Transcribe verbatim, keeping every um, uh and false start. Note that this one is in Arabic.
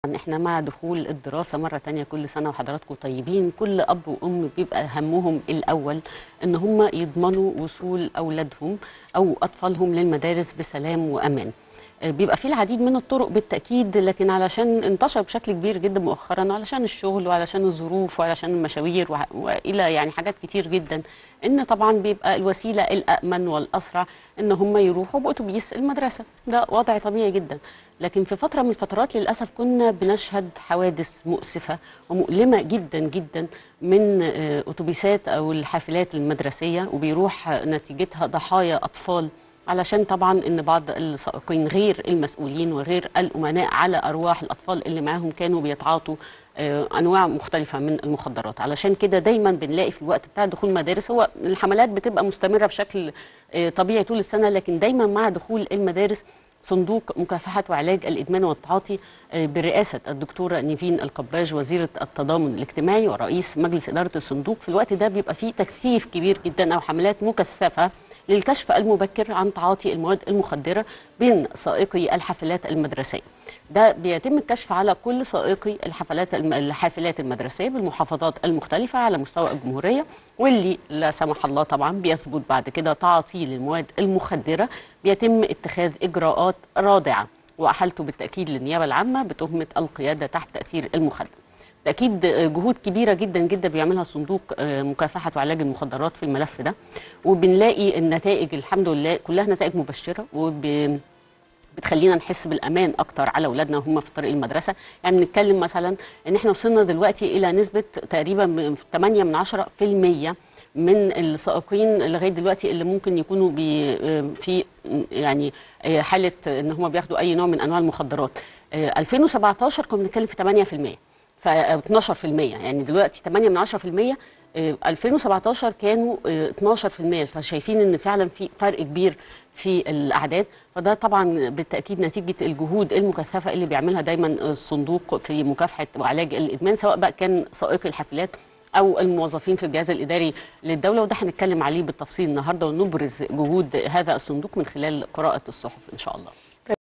احنا مع دخول الدراسة مرة تانية كل سنة وحضراتكم طيبين. كل أب وأم بيبقى همهم الأول إن هم يضمنوا وصول أولادهم أو أطفالهم للمدارس بسلام وأمان. بيبقى في العديد من الطرق بالتأكيد، لكن علشان انتشر بشكل كبير جدا مؤخرا، علشان الشغل وعلشان الظروف وعلشان المشاوير وإلى يعني حاجات كتير جدا، إن طبعا بيبقى الوسيلة الأأمن والأسرع إن هم يروحوا بأتوبيس المدرسة. ده وضع طبيعي جدا. لكن في فترة من الفترات للأسف كنا بنشهد حوادث مؤسفة ومؤلمة جدا جدا من أتوبيسات أو الحافلات المدرسية، وبيروح نتيجتها ضحايا أطفال، علشان طبعا ان بعض السائقين غير المسؤولين وغير الامناء على ارواح الاطفال اللي معاهم كانوا بيتعاطوا انواع مختلفه من المخدرات. علشان كده دايما بنلاقي في الوقت بتاع دخول المدارس، هو الحملات بتبقى مستمره بشكل طبيعي طول السنه، لكن دايما مع دخول المدارس صندوق مكافحة وعلاج الإدمان والتعاطي برئاسة الدكتورة نيفين القباج وزيرة التضامن الاجتماعي ورئيس مجلس إدارة الصندوق. في الوقت ده بيبقى فيه تكثيف كبير جدا أو حملات مكثفة للكشف المبكر عن تعاطي المواد المخدرة بين سائقي الحافلات المدرسية. ده بيتم الكشف على كل سائقي الحافلات الحافلات المدرسية بالمحافظات المختلفة على مستوى الجمهورية، واللي لا سمح الله طبعا بيثبت بعد كده تعاطيه للمواد المخدرة بيتم اتخاذ إجراءات رادعة، وأحالته بالتأكيد للنيابة العامة بتهمة القيادة تحت تأثير المخدر. تأكيد جهود كبيرة جدا جدا بيعملها صندوق مكافحة وعلاج المخدرات في الملف ده، وبنلاقي النتائج الحمد لله كلها نتائج مبشرة، وب بتخلينا نحس بالامان اكتر على اولادنا وهم في طريق المدرسه. يعني بنتكلم مثلا ان احنا وصلنا دلوقتي الى نسبه تقريبا ثمانية من عشرة في المية من السائقين لغايه دلوقتي اللي ممكن يكونوا بي في يعني حاله ان هم بياخدوا اي نوع من انواع المخدرات. ألفين وسبعتاشر كنا بنتكلم في ثمانية في المية ف اتناشر في المية، يعني دلوقتي ثمانية من عشرة في المية. ألفين وسبعتاشر كانوا اتناشر في المية، فشايفين ان فعلا في فرق كبير في الاعداد. فده طبعا بالتاكيد نتيجه الجهود المكثفه اللي بيعملها دايما الصندوق في مكافحه وعلاج الادمان، سواء بقى كان سائقي الحافلات او الموظفين في الجهاز الاداري للدوله. وده هنتكلم عليه بالتفصيل النهارده ونبرز جهود هذا الصندوق من خلال قراءه الصحف ان شاء الله.